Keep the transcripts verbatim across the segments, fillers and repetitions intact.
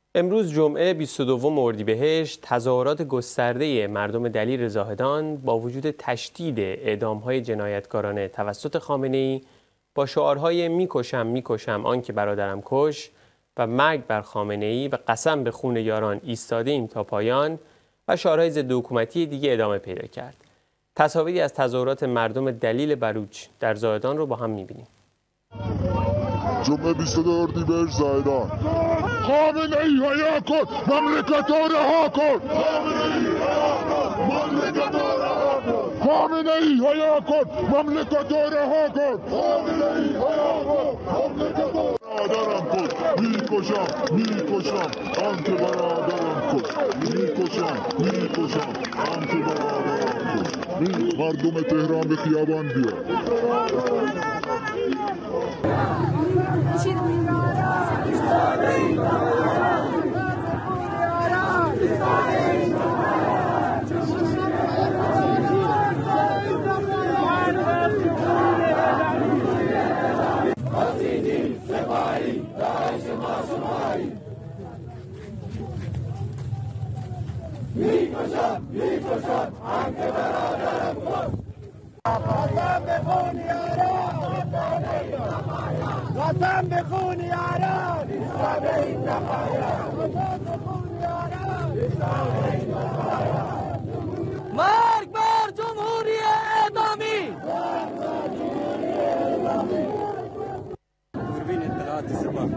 امروز جمعه بیست و دوم اردیبهشت تظاهرات گسترده مردم دلیر زاهدان با وجود تشدید اعدام‌های جنایتکارانه توسط خامنه‌ای با شعارهای میکشم میکشم آن که برادرم کش و مرگ بر خامنه‌ای و قسم به خون یاران ایستاده ایم تا پایان و شعارهای ضد حکومتی دیگه ادامه پیدا کرد. تصاویری از تظاهرات مردم دلیل بلوچ در زاهدان رو با هم می‌بینیم. جمعه بیست و دو اردیبهشت زاهدان. خامنه‌ای حیا کن، مملکت را رها کن. خامنه‌ای حیا کن، مملکت را رها کن. خامنه‌ای حیا کن، مملکت را برادرم کن، میکشم میکشم آن که برادرم کش. میکشم میکشم آن که برادرم کش. مردم تهران به خیابان بیا. میکشم میکشم آن که برادرم کش. قسم به خون یاران، قسم به خون یاران، ایستاده ایم تا پایان. قسم به خون یاران، ایستاده ایم تا پایان. مرگ بر جمهوری اسلامی. دوربین اطلاعات سپاه.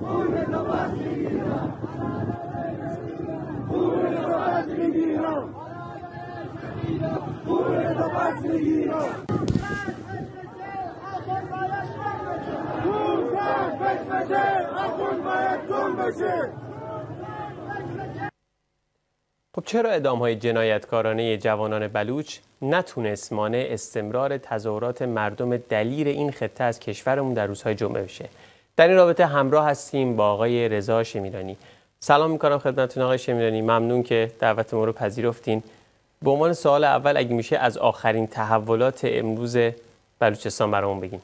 خب چرا اعدام‌های جنایتکارانه جوانان بلوچ نتونست مانع استمرار تظاهرات مردم دلیر این خطه از کشورمون در روزهای جمعه بشه؟ در این رابطه همراه هستیم با آقای رضا شمیرانی. سلام میکنم خدمتتون آقای شمیرانی، ممنون که دعوت ما رو پذیرفتین. به عنوان سوال اول اگه میشه از آخرین تحولات امروز بلوچستان برامون بگین.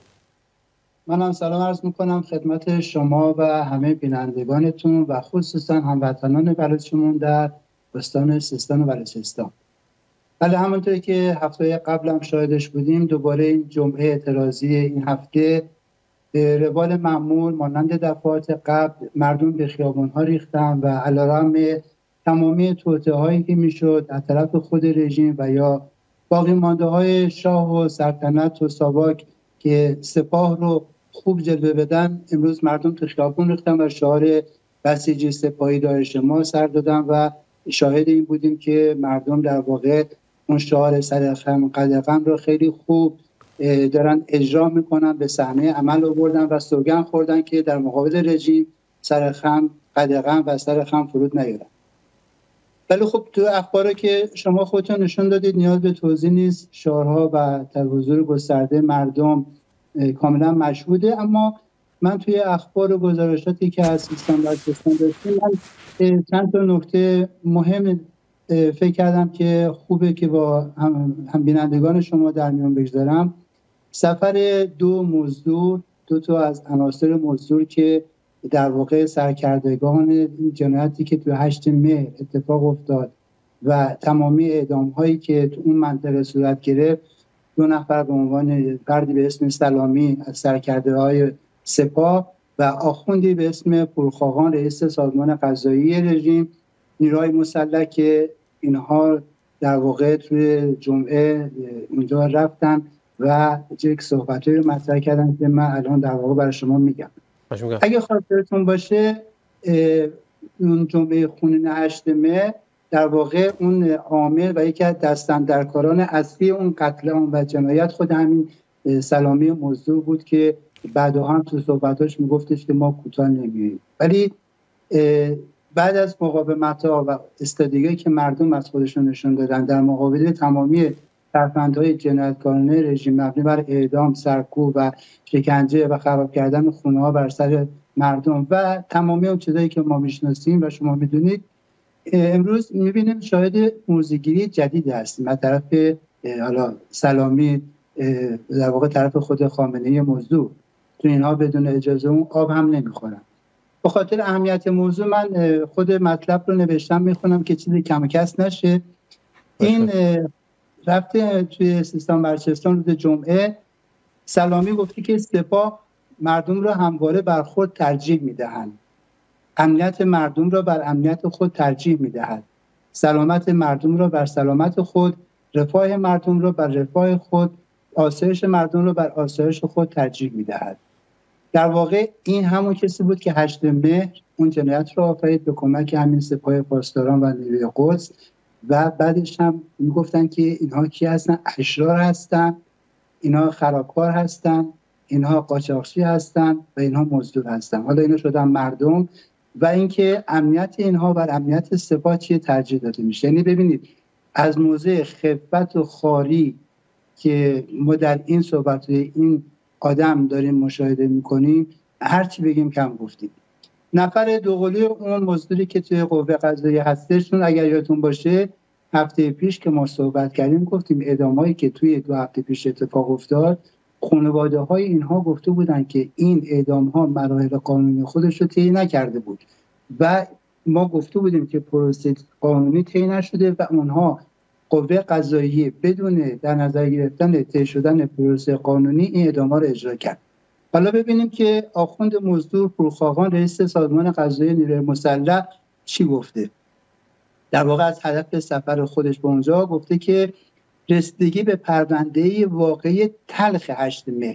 من هم سلام عرض میکنم خدمت شما و همه بینندگانتون و خصوصا هموطنان بلوچمون در استان سیستان و بلوچستان. بله، همونطوری که هفته قبل هم شاهدش بودیم، دوباره این جمعه اعتراضی این هفته به روال معمول مانند دفعات قبل مردم به خیابان‌ها ریختن و علیرغم تمامی توطئه‌هایی که میشد از طرف خود رژیم و یا باقی مانده های شاه و سلطنت و ساواک که سپاه رو خوب جلوه بدن، امروز مردم تو خیابون ریختن و شعار بسیجی سپاهی داعش ما سر دادن و شاهد این بودیم که مردم در واقع اون شعار سرخم قدغن رو خیلی خوب دارن اجرا میکنن، به صحنه عمل آوردن و سوگند خوردن که در مقابل رژیم سرخم قدغن و سرخم فرود نیارن. ولی خب تو اخباری که شما خودتون نشون دادید نیاز به توضیح نیست، شعارها و حضور گسترده مردم کاملا مشهوده. اما من توی اخبار و گزارشاتی که از سیستان بلوچستان داشتیم، من چند تا نکته مهم فکر کردم که خوبه که با هم, هم بینندگان شما در میان بگذارم. سفر دو مزدور، دو تا از عناصر مزدور که در واقع سرکردگان جنایتی که تو هشت مهر اتفاق افتاد و تمامی اعدام هایی که تو اون منطقه صورت گرفت، دو نفر به عنوان فردی به اسم سلامی از سرکرده های سپاه و آخوندی به اسم پورخاقان رئیس سازمان قضایی رژیم نیروهای مسلح که اینها در واقع توی جمعه اونجا رفتن و یک صحبتی رو مطرح کردن که من الان در واقع برای شما میگم. اگه خاطرتون باشه اون جمعه خونین هشت مه در واقع اون عامل و یکی از دستاندرکاران اصلی اون قتل عام و جنایت خود همین سلامی مزدور بود که بعدا هم تو صحبتاش میگفتش که ما کوتاه نمیاییم. ولی بعد از مقاومت‌ها و استادیگی که مردم از خودشون نشون دادن در مقابل تمامی فرزندهای جنایتکارانه رژیم مبنی بر اعدام، سرکوب و شکنجه و خراب کردن خونه‌ها بر سر مردم و تمامی اون چیزایی که ما میشناسیم و شما میدونید، امروز میبینیم شاهد موضع‌گیری جدید هستیم از طرف حالا سلامی، در واقع طرف خود خامنه‌ای مزدور. تو اینها بدون اجازه اون آب هم نمیخورن. به خاطر اهمیت موضوع من خود مطلب رو نوشتم، میخونم که چیزی کم کس نشه. این رفته توی سیستان بلوچستان روز جمعه، سلامی گفتی که سپاه مردم را همواره بر خود ترجیح میدهند، امنیت مردم را بر امنیت خود ترجیح میدهد، سلامت مردم را بر سلامت خود، رفاه مردم را بر رفاه خود، آسایش مردم را بر آسایش خود ترجیح میدهد. در واقع این همون کسی بود که هشت مهر اون جنایت را آفرید به کمک همین سپاه پاسداران و نیروی قدس، و بعدش هم میگفتن که اینها کی هستن؟ اشرار هستن، اینها خرابکار هستن، اینها قاچاقچی هستن و اینها مزدور هستن. حالا اینا شدن مردم و اینکه امنیت اینها بر امنیت سپاه چیه ترجیح داده میشه. یعنی ببینید از موضع خفت و خواری که ما در این صحبت این آدم داریم مشاهده میکنیم، هر چی بگیم کم گفتیم. نفر دوقلوی اون مزدوری که توی قوه قضاییه هستش، اگر یادتون باشه هفته پیش که ما صحبت کردیم گفتیم اعدامایی که توی دو هفته پیش اتفاق افتاد، خانواده های اینها گفته بودن که این اعدام ها مراحل قانونی خودش رو طی نکرده بود و ما گفته بودیم که پروسه قانونی طی نشده و اونها قوه قضاییه بدون در نظر گرفتن طی شدن پروسه قانونی این اعدام ها رو اجرا کرد. حالا ببینیم که آخوند مزدور پورخاقان رئیس سازمان قضایی نیروی مسلح چی گفته. در واقع از هدف سفر خودش به اونجا گفته که رسیدگی به پرونده واقعی تلخ هشت مهر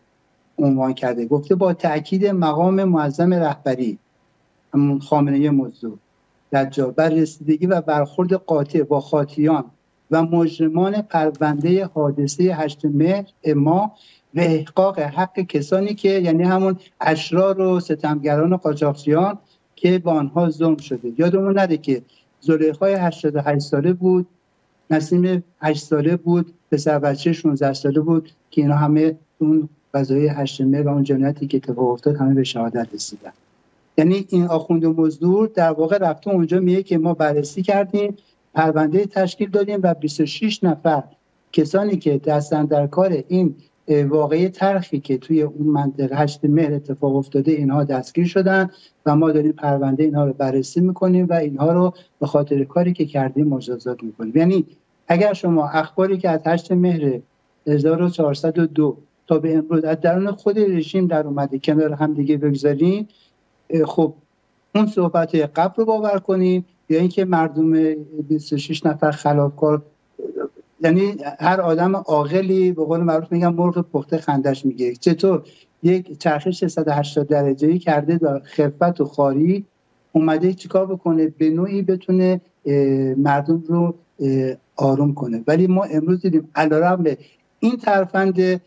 عنوان کرده. گفته با تأکید مقام معظم رهبری همون خامنه‌ای مزدور دجال بر رسیدگی و برخورد قاطع با خاطیان و مجرمان پرونده حادثه هشت مهر ما و احقاق حق کسانی که یعنی همون اشرار و ستمگران و قاچاقچیان که با آنها ظلم شده. یادمون نده که زلیخای هشتاد و هشت ساله بود، نسیم هشت ساله بود، پسر بچه شانزده ساله بود که اینا همه اون قضایای هشت مهر و اون جنایتی که اتفاق افتاد همه به شهادت رسیدن. یعنی این آخوند مزدور در واقع رفته اونجا میگه که ما بررسی کردیم، پرونده تشکیل دادیم و بیست و شش نفر کسانی که دستن در کار این واقعی تلخی که توی اون منطقه هشت مهر اتفاق افتاده اینها دستگیر شدن و ما داریم پرونده اینها رو بررسی میکنیم و اینها رو به خاطر کاری که کردیم مجازات میکنیم. یعنی اگر شما اخباری که از هشت مهر هزار و چهارصد و دو تا به امروز از درون خود رژیم در اومده کنار هم دیگه بگذاریم، خب اون صحبت قبل رو باور کنیم یا اینکه مردم بیست و شش نفر خلافکار، یعنی هر آدم عاقلی به قول معروف میگم مرغ پخته خندش میگه، چطور یک چرخش صد و هشتاد درجه‌ای کرده در خفت و خواری اومده چیکار بکنه به نوعی بتونه مردم رو آروم کنه. ولی ما امروز دیدیم علیرغم این ترفند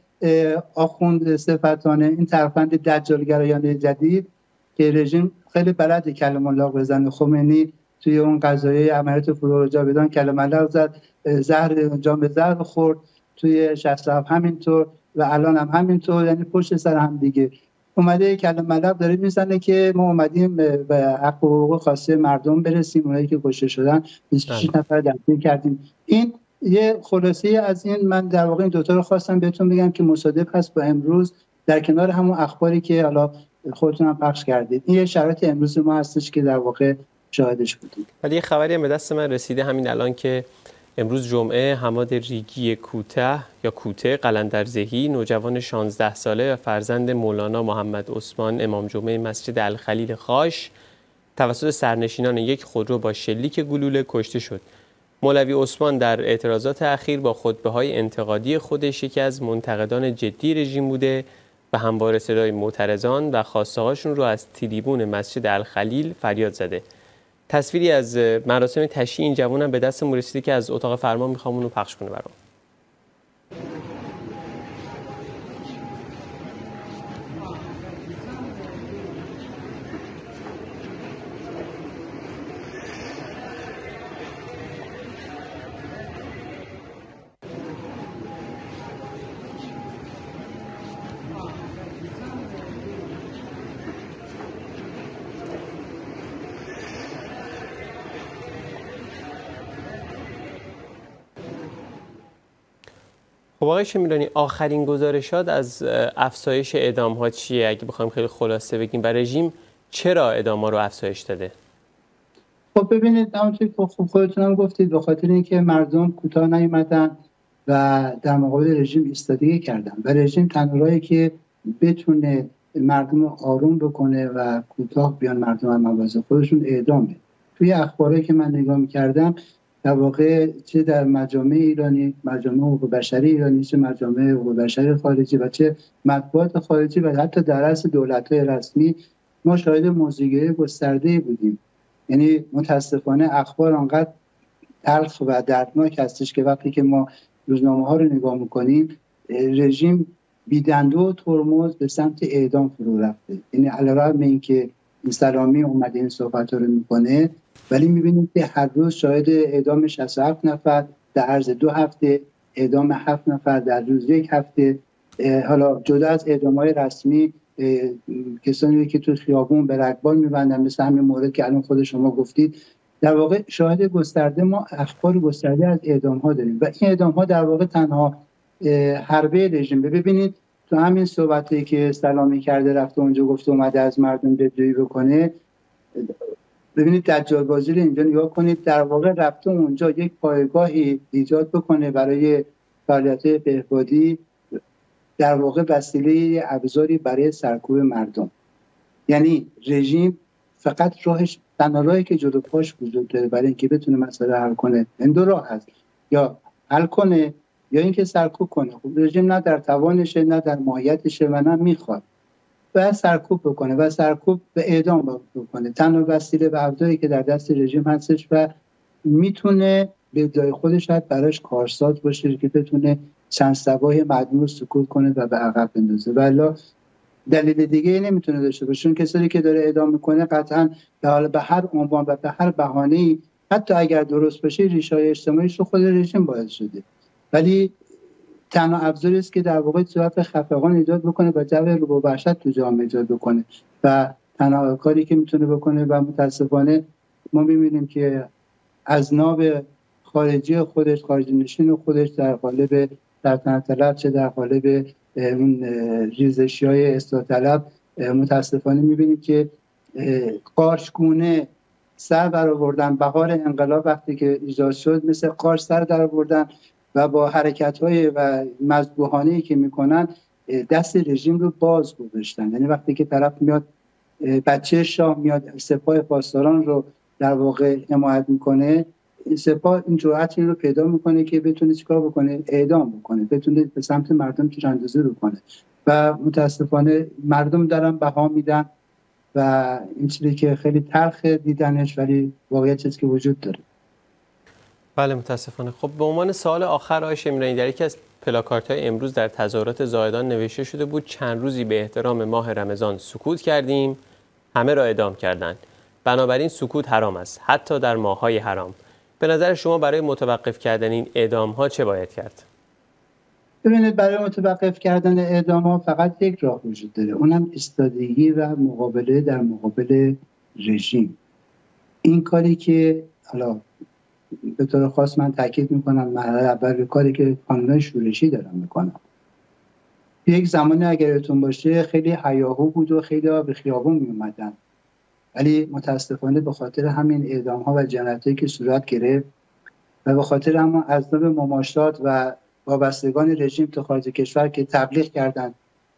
آخوند صفتانه، این ترفند دجالگرایانه جدید که رژیم خیلی بلد کلمه الله بزنه، خمینی توی اون قضایه عملیات فروغ جاویدان کلمه الله زد، زهر جام زهر خورد، توی شصت و هفت همینطور و الان هم همینطور، یعنی پشت سر هم دیگه اومده کلمه الله داره میزنه که ما اومدیم به حق و حقوق خاصه مردم برسیم، اونایی که کشته شدن بیست و شش نفر دستگیر کردیم. این یه خلاصه از این. من در واقع این دوتا رو خواستم بهتون بگم که مصادف هست با امروز در کنار همون اخباری که حالا خودتون هم پخش کردید. این یه شرایط امروز ما هستش که در واقع شاهدش بودیم. ولی یه خبری هم به دست من رسیده همین الان که امروز جمعه حماد ریگی کوته یا کوته قلندرزهی، نوجوان شانزده ساله و فرزند مولانا محمد عثمان امام جمعه مسجد الخلیل خاش توسط سرنشینان یک خودرو با شلیک گلوله کشته شد. مولوی عثمان در اعتراضات اخیر با خطبه‌های انتقادی خودش یکی از منتقدان جدی رژیم بوده و همواره صدای معترضان و خواسته‌هاشون رو از تریبون مسجد الخلیل فریاد زده. تصویری از مراسم تشییع این جوانم به دستم رسیده که از اتاق فرمان میخوام اونو پخش کنه برام. خب آقای شمیرانی، آخرین گزارشات از افزایش اعدام ها چیه؟ اگه بخوایم خیلی خلاصه بگیم، و رژیم چرا اعدام‌ها رو افزایش داده؟ خب ببینید همونطور که خوب خودتون هم گفتید، به خاطر اینکه مردم کوتاه نیومدن و در مقابل رژیم ایستادگی کردن و رژیم تنها راهی که بتونه مردم آروم بکنه و کوتاه بیان مردم از مواضع خودشون اعدامه. توی اخباری که من نگاه می‌کردم در واقع چه در مجامع ایرانی، مجامع حقوق بشری ایرانی، چه مجامع حقوق بشری خارجی و چه مطبوعات خارجی و حتی در رأس دولت‌های رسمی ما شاهد موضوع‌گیری گسترده‌ای بودیم. یعنی متاسفانه اخبار آنقدر تلخ و دردناک هستش که وقتی که ما روزنامه ها رو نگاه میکنیم رژیم بیدنده و ترمز به سمت اعدام فرو رفته. یعنی علیرغم اینکه این سلامی اومده این صحبت رو میکنه ولی میبینیم که هر روز شاهد اعدام شصت و هفت نفر در عرض دو هفته، اعدام هفت نفر در روز یک هفته. حالا جدا از اعدام‌های رسمی کسانی که تو خیابون به رگبار میبندن مثل همین مورد که الان خود شما گفتید، در واقع شاهد گسترده ما اخبار گسترده از اعدام ها داریم و این اعدام ها در واقع تنها حربه رژیم. ببینید تو همین صحبتی که سلامی کرده رفته اونجا گفته اومده از مردم دلجویی بکنه، ببینید دجال بازی رو اینجا نگاه کنید، در واقع رفته اونجا یک پایگاهی ایجاد بکنه برای فعالیت بهبودی، در واقع وسیله ابزاری برای سرکوب مردم. یعنی رژیم فقط راهش تنها راهی که جلو پاش وجود داره برای اینکه بتونه مسئله حل کنه این دو راه هست، یا حل کنه یا اینکه سرکوب کنه. خب رژیم نه در توانشه نه در ماهیتشه و نه میخواد، باید سرکوب بکنه و سرکوب به اعدام بکنه. تنها وسیله و ابزاری که در دست رژیم هستش و میتونه به جای خودش شاید براش کارساز باشه که بتونه چند صباح مردم رو سکوت کنه و به عقب بندازه. والا دلیل دیگه ای نمیتونه داشته باشه. چون کسایی که داره اعدام میکنه قطعا به حال به هر عنوان و به هر بهانه‌ای حتی اگر درست باشه ریشه‌های اجتماعیش رو خود رژیم باعث شده، ولی تنها ابزاری است که در واقع صورت خفقان ایجاد بکنه و جو رعب و وحشت تو جامعه ایجاد بکنه و تنها کاری که میتونه بکنه. و متاسفانه ما می‌بینیم که از ناب خارجی خودش، خارجی نشین خودش در قالب سلطنت طلب چه در قالب اون ریزشی‌های اصلاح طلب متاسفانه می‌بینیم که قارچگونه سر برآوردن. بهار انقلاب وقتی که ایجاد شد مثل قارچ سر در آوردن و با حرکت‌های و مذبوحانه‌ای که می‌کنن دست رژیم رو باز گذاشتن. یعنی وقتی که طرف میاد بچه شاه میاد سپاه پاسداران رو در واقع حمایت میکنه، سپاه این جرأت رو پیدا میکنه که بتونه چیکار بکنه؟ اعدام بکنه، بتونه به سمت مردم تیراندازی بکنه و متاسفانه مردم دارن بها میدن و این چیزی که خیلی تلخ دیدنش ولی واقعیت چیزی که وجود داره. بله متاسفانه. خب به عنوان سوال آخر آقای شمیرانی، در یکی از پلاکاردهای امروز در تظاهرات زاهدان نوشته شده بود چند روزی به احترام ماه رمضان سکوت کردیم، همه را اعدام کردند، بنابراین سکوت حرام است حتی در ماه‌های حرام. به نظر شما برای متوقف کردن این اعدام‌ها چه باید کرد؟ ببینید برای متوقف کردن اعدام‌ها فقط یک راه وجود داره، اونم ایستادگی و مقابله در مقابل رژیم. این کاری که حالا به طور خاص من تاکید میکنم مرحله اول کاری که کانون‌های شورشی دارن میکنن. یک زمانی اگرتون باشه خیلی هیاهو بود و خیلی ها به خیابون میومدن، ولی متاسفانه به خاطر همین اعدام‌ها و جنایتایی که صورت گرفت و به خاطر همون اسباب مماشات و وابستگان رژیم تو خارج کشور که تبلیغ کردن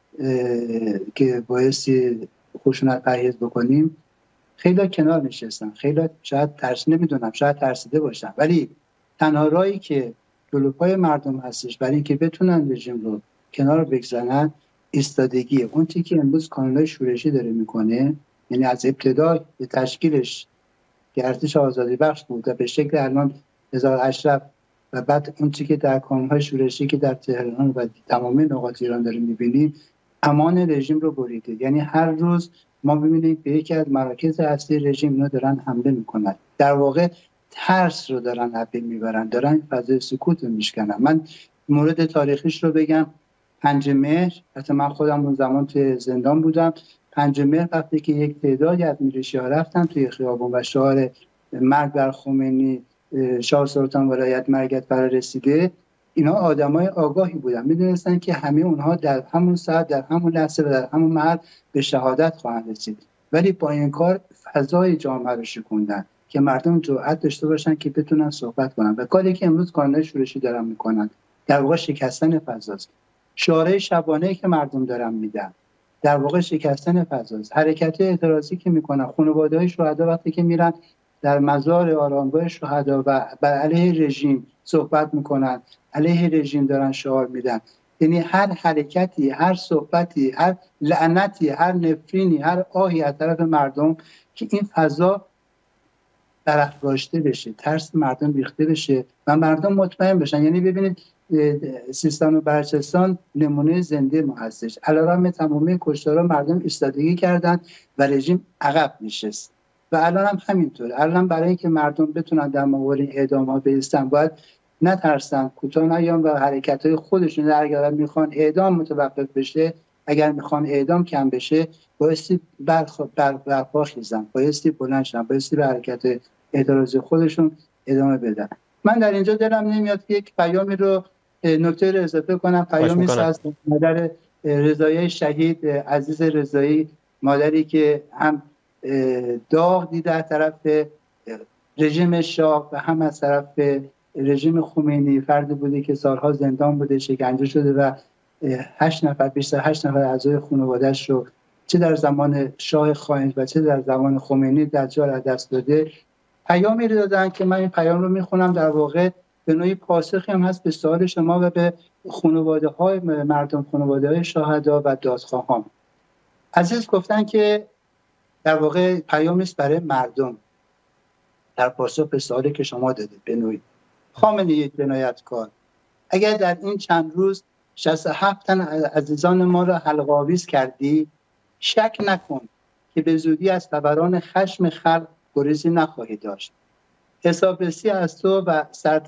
که بایستی خشونت پرهیز بکنیم، خیلی کنار نشستن. خیلی شاید ترس نمیدونم شاید ترسیده باشن، ولی تنها راهی که جلوپای مردم هستش برای اینکه بتونن رژیم رو کنار بگذارن ایستادگی. اون چیزی که امروز کانون‌های شورشی داره میکنه، یعنی از ابتدا به تشکیلش که ارتش آزادی بخش بود و به شکل الان هزار اشرف و بعد اون چیزی که در کانون‌های شورشی که در تهران و تمام نقاط ایران داریم میبینیم امان رژیم رو بریده. یعنی هر روز ما ببینیم به یکی از مراکز اصلی رژیم اینا دارن حمله میکنن، در واقع ترس رو دارن حمله میبرن، دارن فضای سکوت رو میشکنن. من مورد تاریخیش رو بگم، پنج مهر، حتی من خودم اون زمان توی زندان بودم، پنج مهر وقتی که یک تعدادی از میلیشی‌ها رفتن توی خیابون و شعار مرگ بر خمینی، شاه سلطان ولایت مرگت فرا رسیده، اینا آدمای آگاهی بودن، میدونستن که همه اونها در همون ساعت در همون لحظه و در همون محل به شهادت خواهند رسید. ولی با این کار فضای جامعه رو شکوندن که مردم جرأت داشته باشن که بتونن صحبت کنن. و کاری که امروز کانال شورشی دارن میکنن در واقع شکستن فضاست. شعارهای شبانه‌ای که مردم دارن میدن در واقع شکستن فضاست. حرکت اعتراضی که میکنن، خانواده‌های شهدا وقتی که میرن در مزار آرامگاه شهدا و بر علیه رژیم صحبت میکنن، علیه رژیم دارن شعار میدن. یعنی هر حرکتی، هر صحبتی، هر لعنتی، هر نفرینی، هر آهی از طرف مردم که این فضا برافراشته بشه، ترس مردم ریخته بشه و مردم مطمئن بشن. یعنی ببینید سیستان و بلوچستان نمونه زنده ما هستش. علیرغم تمامی کشتارها مردم ایستادگی کردن و رژیم عقب نشست و الان هم همینطور. الان برای اینکه مردم بتونن در مقابل اعدام‌ها بایستن باید نترسن، کوتاه نیان و حرکت‌های خودشون در اگر میخوان اعدام متوقف بشه، اگر میخوان اعدام کم بشه، بایستی برپا خیزن، بایستی بلند شن، بایستی به حرکت اعتراضی خودشون ادامه بدن. من در اینجا دلم نمیاد که یک پیامی رو نکته رو اضافه کنم. پیامی از مادر رضایی شهید عزیز رضایی، مادری که هم داغ دیده از طرف رژیم شاه و هم از طرف رژیم خمینی. فردی بوده که سالها زندان بوده، شکنجه شده و هشت نفر بیشتر هشت نفر اعضای خانواده‌اش رو چه در زمان شاه خائن و چه در زمان خمینی دجال از دست داده. پیامی رو دادن که من این پیام رو میخونم، در واقع به نوعی پاسخی هم هست به سوال شما و به خانواده‌های مردم، خانواده‌های شهدا و دادخواهان. عزیز گفتن که در واقع پیامی است برای مردم در پاسخ به سوالی که شما دادید. به نوعی خامنه‌ای یک جنایتکار، اگر در این چند روز شصت و هفت تن عزیزان ما را حلقه آویز کردی، شک نکن که به زودی از فوران خشم خلق گریزی نخواهی داشت. حسابرسی از تو و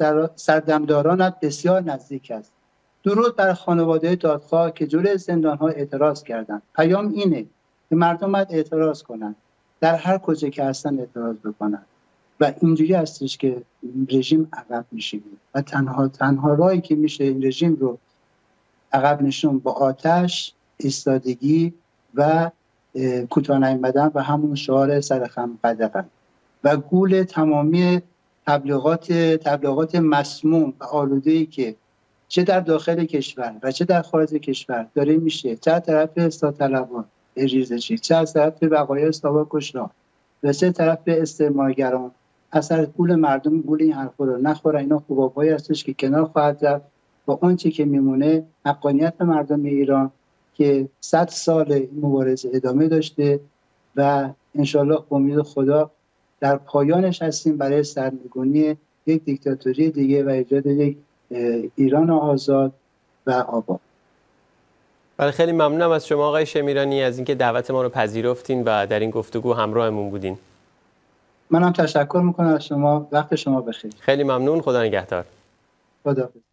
سردمدارانت بسیار نزدیک است. درود بر خانواده دادخواه که جلوی زندان‌ها اعتراض کردند. پیام اینه که مردم باید اعتراض کنند، در هر کجا که هستن اعتراض بکنند و اینجوری هستش که رژیم عقب نشینه و تنها تنها راهی که میشه این رژیم رو عقب نشون با آتش، ایستادگی و کوتاه نیامدن و همون شعار سرخم قدغن و گول تمامی تبلیغات تبلیغات مسموم و آلوده‌ای که چه در داخل کشور و چه در خارج کشور داره میشه، چه از طرف اصلاح طلبان ریزشی، چه از طرف بقایای اصلاح کشنا و چه طرف استعمارگران، اثر گول مردم گول این حرفا رو نخورن. اینا حباب‌هایی هستش که کنار خواهد رفت و اون چی که میمونه حقانیت مردم ایران که صد سال این مبارزه ادامه داشته و انشالله با امید خدا در پایانش هستیم برای سرنگونی یک دیکتاتوری دیگه و ایجاد یک ایران آزاد و آباد. بله، خیلی ممنونم از شما آقای شمیرانی از اینکه دعوت ما رو پذیرفتین و در این گفتگو همراهمون بودین. منم تشکر میکنم از شما. وقت شما بخیر. خیلی ممنون. خدا نگهدار. خدا.